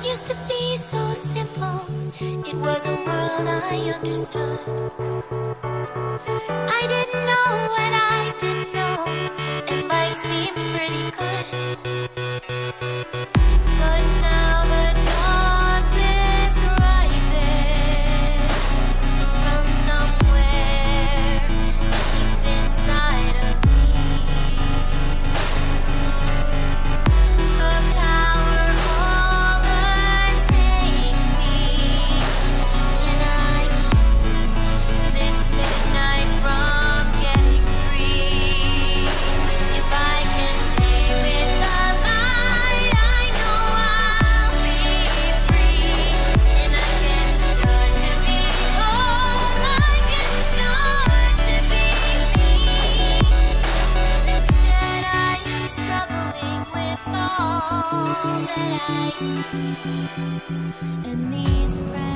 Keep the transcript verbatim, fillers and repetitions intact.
used to be so simple. It was a world I understood. I didn't know what I didn't know, and life seemed pretty good. But now the darkness rises from somewhere deep inside of me. The power overtakes me, and I keep this midnight from getting free. If I can stay with the light, I know I'll be free, and I can start to be whole. I can start to be me. Instead, I am struggling with all that I see, and these friends